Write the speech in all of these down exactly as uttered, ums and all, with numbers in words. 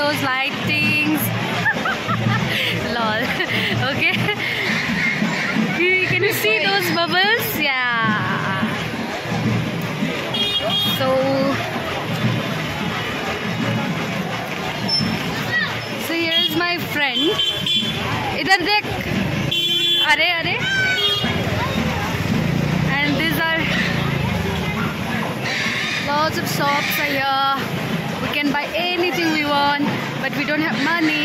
those lightings. Lol. Okay. Can you see those bubbles? Yeah. So. So here is my friend. इधर देख. अरे अरे. And these are lots of shops here. We can buy anything we want, but we don't have money.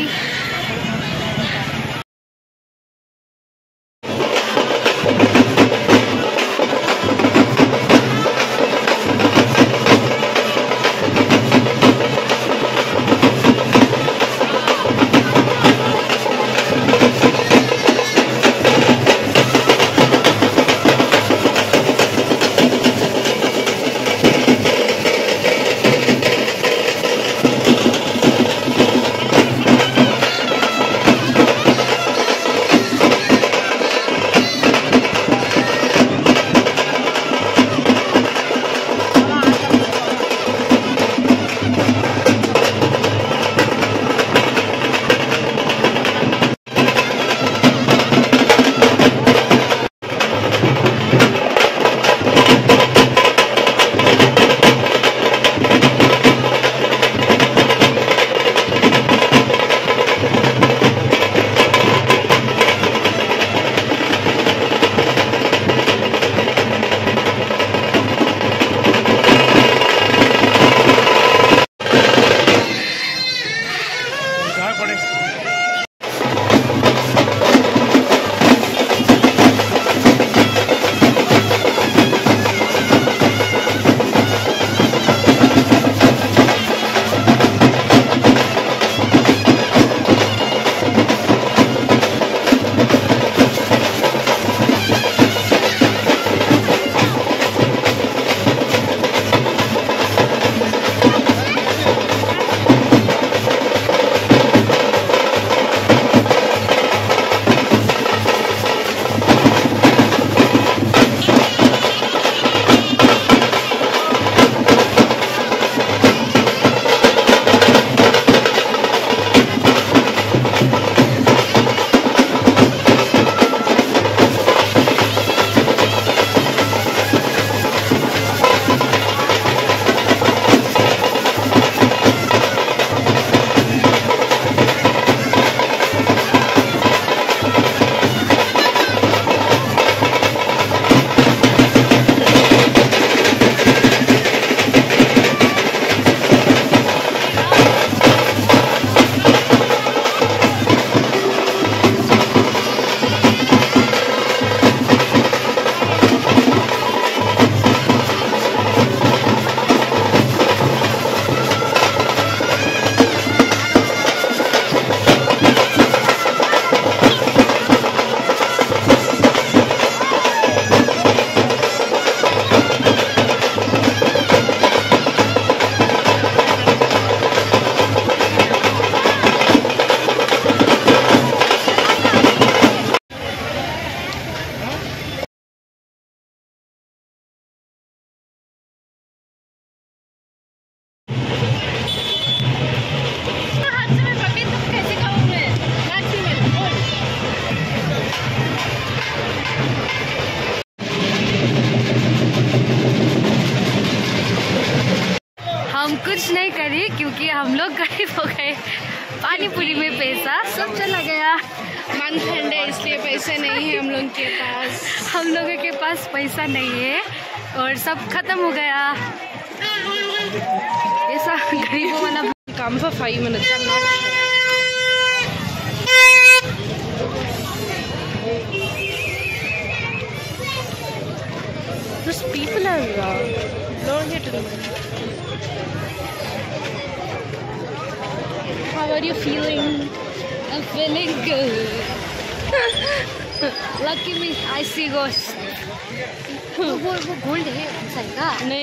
हम कुछ नहीं करी क्योंकि हम लोग गरीब हो गए। पानी पूरी में पैसा सब चला गया। मन ठंडा है इसलिए पैसे नहीं है हम लोग के पास। हम लोगों के पास पैसा नहीं है और सब खत्म हो गया। ऐसा गरीबों वाला काम for five minutes. I'm not sure. Those people are uh, don't get to know. How are you feeling? I'm feeling good. Lucky me, I see ghost. वो वो गोल्ड है ऐसा है ना?